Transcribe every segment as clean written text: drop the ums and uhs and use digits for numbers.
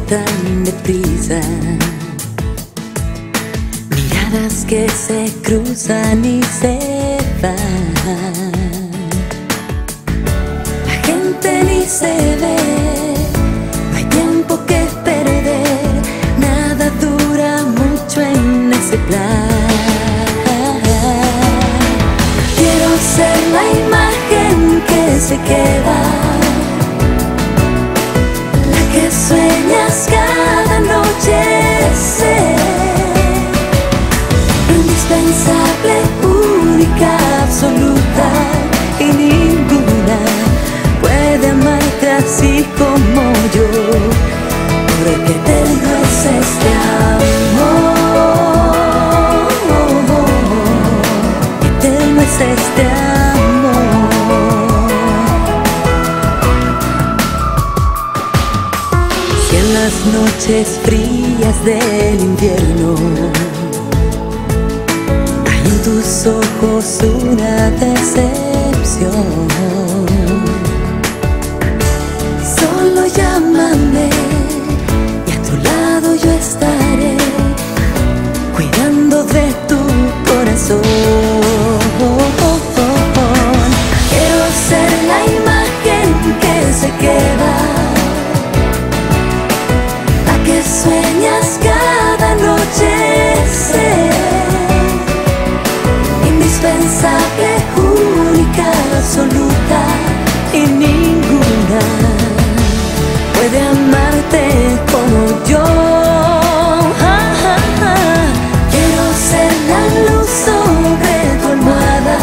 tan deprisa, miradas que se cruzan y se van. La gente ni se ve, no hay tiempo que perder, nada dura mucho en ese plan. Quiero ser la imagen que se queda, sueñas cada noche ser indispensable, única, absoluta, y ninguna puede amarte así como yo, porque eterno es este amor, eterno es este amor. Las noches frías del invierno hay en tus ojos una decepción. Solo llámame y a tu lado yo estaré, cuidando de tu corazón. Quiero ser la imagen que se queda, sueñas cada noche ser indispensable, única, absoluta, y ninguna puede amarte como yo. Quiero ser la luz sobre tu almohada,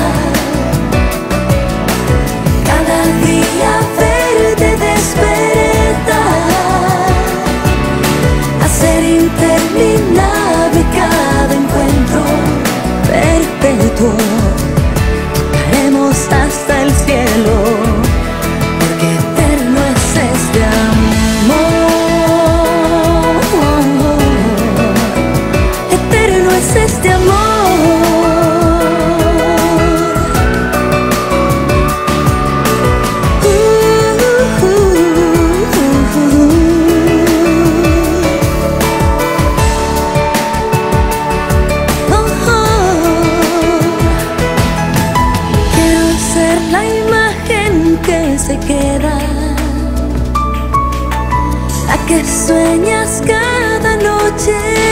cada día verte despertar, ser interminable cada encuentro perpetuo. Tocaremos hasta el cielo, porque eterno es este amor, eterno es este amor. Se queda, la que sueñas cada noche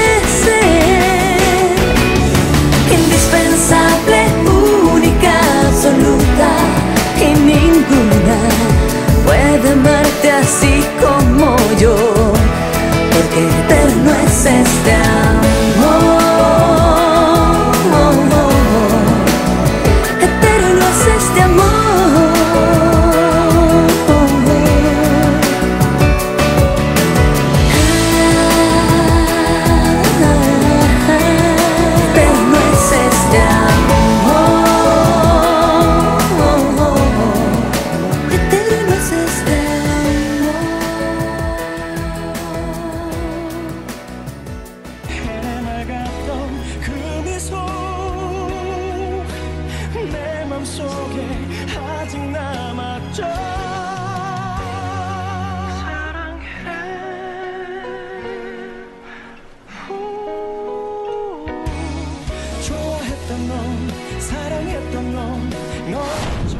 ser indispensable, única, absoluta, y ninguna puede amarte así como yo, porque eterno es este amor, eterno es este amor. 속에 아직 남았죠. 사랑해. 좋아했던 넌, 사랑했던 넌, 너